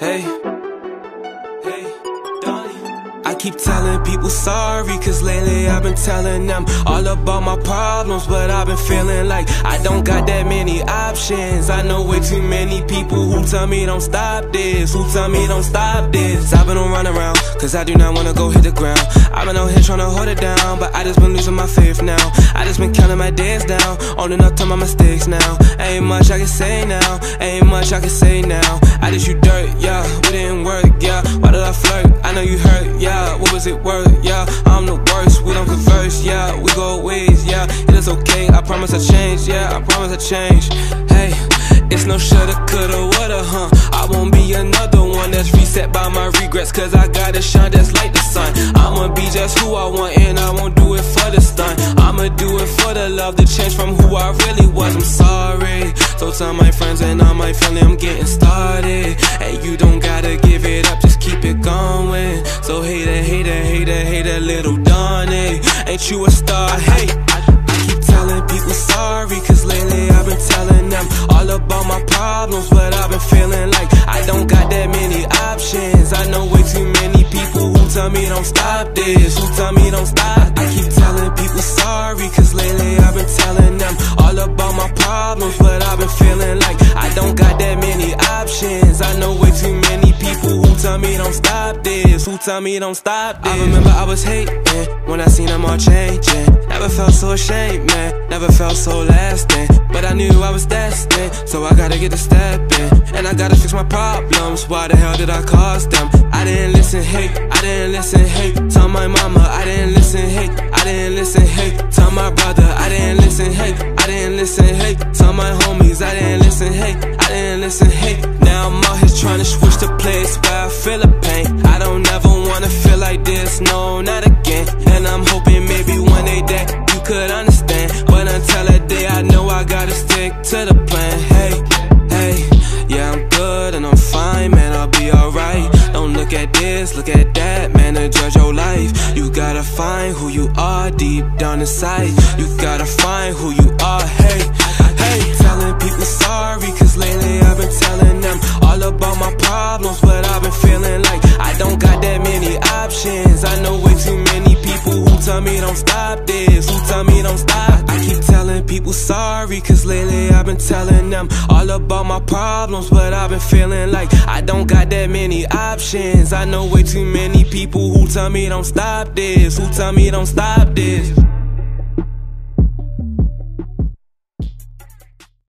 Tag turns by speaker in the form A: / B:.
A: Hey, Donnie. I keep telling people sorry, cause lately I've been telling them all about my problems, but I've been feeling like I don't got that many options. I know way too many people who tell me don't stop this, who tell me don't stop this. I've been on run around, cause I do not wanna go hit the ground. I've been out here trying to hold it down, but I just been losing my faith now. I just been counting my days down, owning up to my mistakes now. Ain't much I can say now, ain't much I can say now. I just you dirt, yeah, we didn't work, yeah. Why did I flirt? I know you hurt, yeah. What was it worth, yeah? I'm the worst, we don't converse, yeah. We go ways, yeah. It is okay, I promise I change, yeah. I promise I change. Hey, it's no shoulda, coulda, woulda, huh? I won't be another one that's reset by my regrets, cause I gotta shine just like the sun. I'ma be just who I want and I won't do it for the stunt. I'ma do it for the love, to change from who I really was. I'm sorry, so tell my friends and all my family I'm getting started. And you don't gotta give it up, just keep it going. So hater, little Donnie, ain't you a star? Hey, I keep telling people sorry, cause lately I've been telling them all about my problems, but I've been feeling like I don't got that many options. I know way too many people who tell me don't stop this, who tell me don't stop. I keep telling people sorry, cause lately I've been telling them all about my problems, but I've been feeling like I don't got that many options. I know way too many people who tell me don't stop this, who tell me don't stop this. I remember I was hating when I seen them all changing. Never felt so ashamed, man, never felt so lasting. But I knew I was destined, so I gotta get to stepping. And I gotta fix my problems, why the hell did I cause them? I didn't listen, hey, I didn't listen, hey. Tell my mama, I didn't listen, hey, I didn't listen, hey. Tell my brother, I didn't listen, hey, I didn't listen, hey. Tell my homies, I didn't listen, hey, I didn't listen, hey. Now I'm out here trying to switch the place where I feel the pain. I don't ever wanna feel like this, no, not again. And I'm hoping maybe one day that you could understand, but until that day I know I gotta stick to the plan. Hey, yeah, I'm good and I'm fine, man, I'll be alright. Don't look at this, look at that, man, and judge your life. You gotta find who you are deep down inside. You gotta find who you are, hey. Telling people sorry, cause lately I've been telling them all about my problems, but I've been feeling like I don't got that many options. I know way too many people who tell me don't stop this, who tell me don't stop. I keep telling people sorry, cause lately I've been telling them all about my problems, but I've been feeling like I don't got that many options. I know way too many people who tell me don't stop this, who tell me don't stop this.